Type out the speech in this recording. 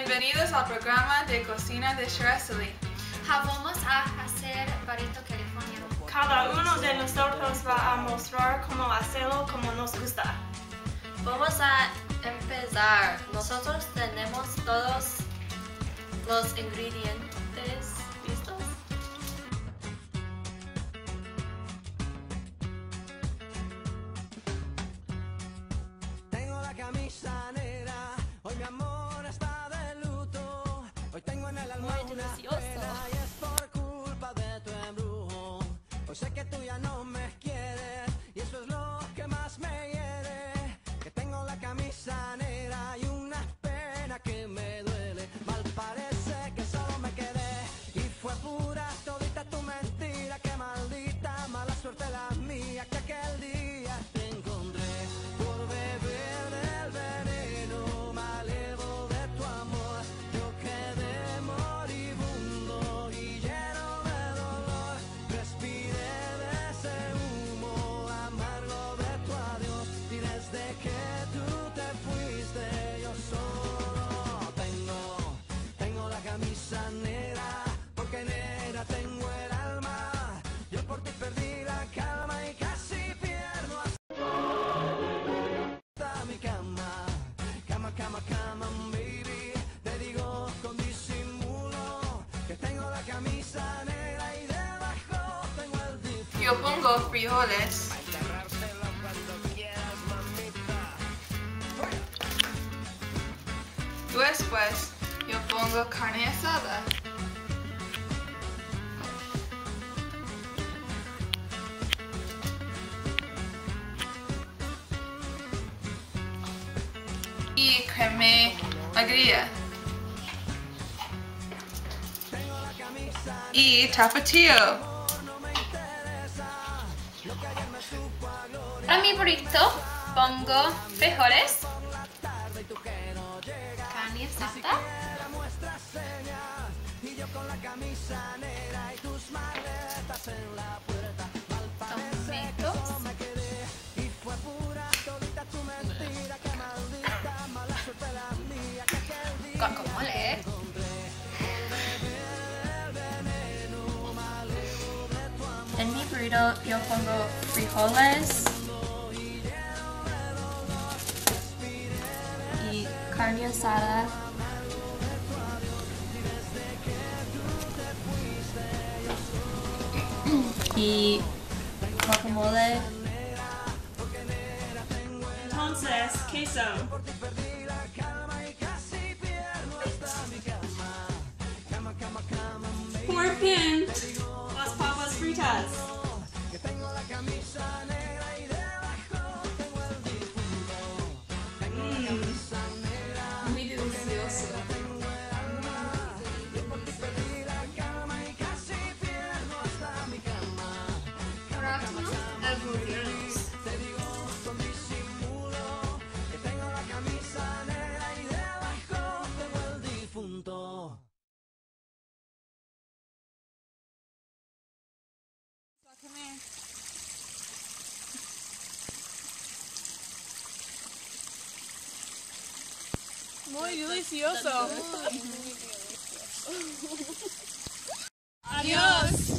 Bienvenidos al programa de cocina de Shirley. Vamos a hacer burrito californiano. Cada uno de nosotros va a mostrar cómo hacerlo como nos gusta. Vamos a empezar. Nosotros tenemos todos los ingredientes listos. Tengo la camisa negra, hoy mi amor está de luto. Hoy tengo en el alma una pena y es por culpa de tu embrujo. Hoy sé que tú ya no me quieres y eso es lo que más me hiere. Que tengo la camisa negra y una pena que me duele. Mal parece que solo me quedé y fue pura todita tu mentira. Que maldita mala suerte la mía que aquel día te encontré por beber del veneno malevo de tu amor. Yo quedé moribundo y lleno de dolor. Respiré de ese humo amargo de tu adiós y desde que tú te fuiste yo solo tengo la camisa negra, porque negra tengo el alma. Yo por ti perdí la calma y casi pierdo hasta mi cama. Cama, baby. Te digo con disimulo que tengo la camisa negra y debajo tengo el dip. Yo pongo frijoles. Después yo pongo carne asada. Y crema agria. Y tapatio. Para mi burrito pongo frijoles, carne asada, tomatos, guacamole, En mi burrito yo pongo frijoles y carne asada y guacamole. Entonces, queso. Pork and las papas fritas. Muy delicioso. orégano, algodones. Muy delicioso. Adiós.